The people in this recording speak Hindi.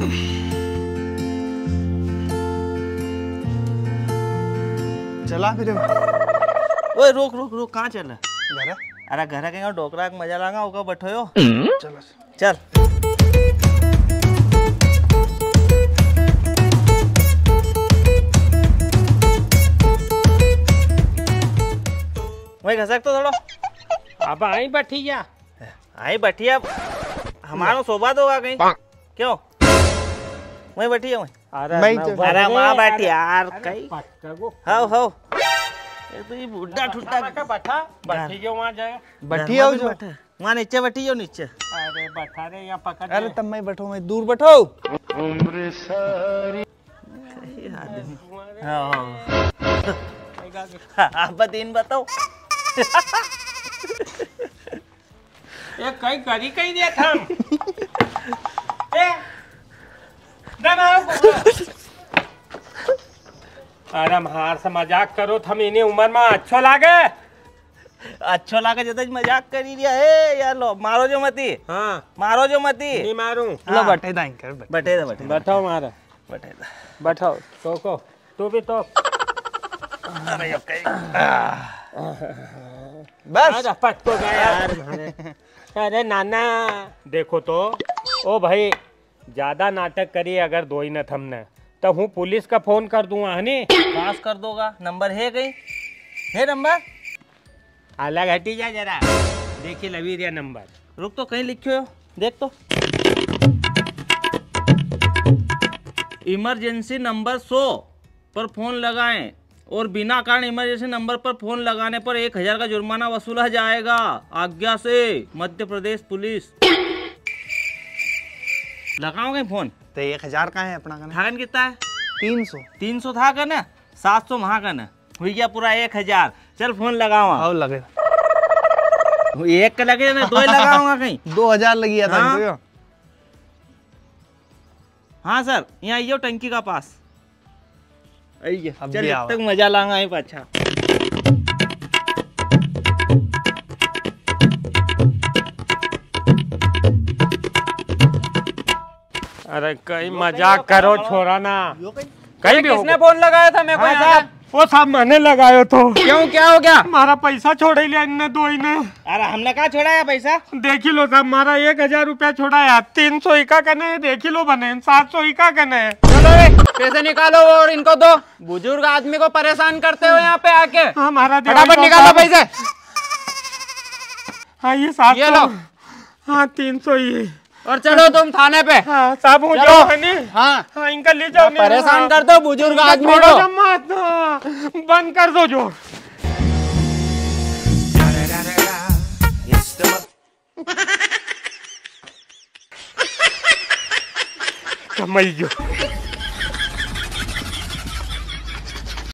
चला फिर। ओए रुक रुक रुक, कहाँ चल? घर। अरे घर के डोकरा के मजा लागा होगा, बैठो यो। चलो चल। वही घसक तो थोड़ा। अब आई बैठिया, आई बैठिया, हमारा सोबत होगा कहीं? क्यों वही बैठी है? अरे वहाँ बैठी यार कहीं। हो ये तो ये बुढ़ा ठुट्टा बैठा बैठी जो वहाँ जाए, बैठी हो जो वहाँ नीचे बैठी जो नीचे। अरे बैठा रे यहाँ पकड़। अरे तब मैं बैठो, मैं दूर बैठो। उम्र सारी आप दिन बताओ। ये कहीं करी कहीं दिया था। अरे हमार से मजाक करो, थम इन्हें उम्र में अच्छो लागे। अच्छो लागे जब मजाक करी दिया है यार। लो मारो जो मती। हाँ मारो जो मती। नहीं मारूं। लो बैठे दाई कर बैठे बैठाओ मारा, बैठे बैठाओ। तो को तू भी तो बस पटको गया यार। अरे नाना देखो तो, ओ भाई ज्यादा नाटक करिए अगर दो ही न थमने तो हूँ पुलिस का फोन कर दूंगा है। पास कर दोगा? नंबर है कहीं? है नंबर? अलग हटी जा जरा, देखिए लवी दिया नंबर। रुक तो कहीं लिखे हो, देख तो। इमरजेंसी नंबर 100 पर फोन लगाएं और बिना कारण इमरजेंसी नंबर पर फोन लगाने पर 1000 का जुर्माना वसूला जाएगा। आज्ञा से मध्य प्रदेश पुलिस। लगाओगे फोन तो 1000 का है अपना का? थागन कितना है? 300 था का ना, 700 वहाँ का ना, हुई गया पूरा 1000। चल फोन लगाओ। आओ लगे एक का लगे ना, 2 लगाऊंगा कहीं। 2000 लगी था। हाँ? हाँ सर, यहाँ आइयो टंकी का पास आइए। चल जब तक मजा लाऊंगा आई पाछा। अरे कहीं मजाक करो छोरा ना। कहीं भी किसने फोन लगाया था मेरे को? हाँ, वो सब मैंने लगायो तो। क्यों, क्या हो गया? हमारा पैसा छोड़ लिया इनने दो ही ने। अरे हमने कहा छोड़ाया पैसा? देख लो साहब, हमारा 1000 रुपया छोड़ाया। 300 इका कने देख लो बने, 700 इका कने। चलो रे पैसे निकालो और इनको दो। बुजुर्ग आदमी को परेशान करते हो यहाँ पे आके। हमारा फटाफट निकालो पैसे। हाँ ये 700। ये लो। हाँ 300 ही। और चलो तुम थाने पे। हाँ साहब हो चलो। जाओ है नी? हाँ हाँ इनका ले जाओ। परेशान कर दो बुजुर्ग आदमी को। बंद कर दो जो। कमाई जो।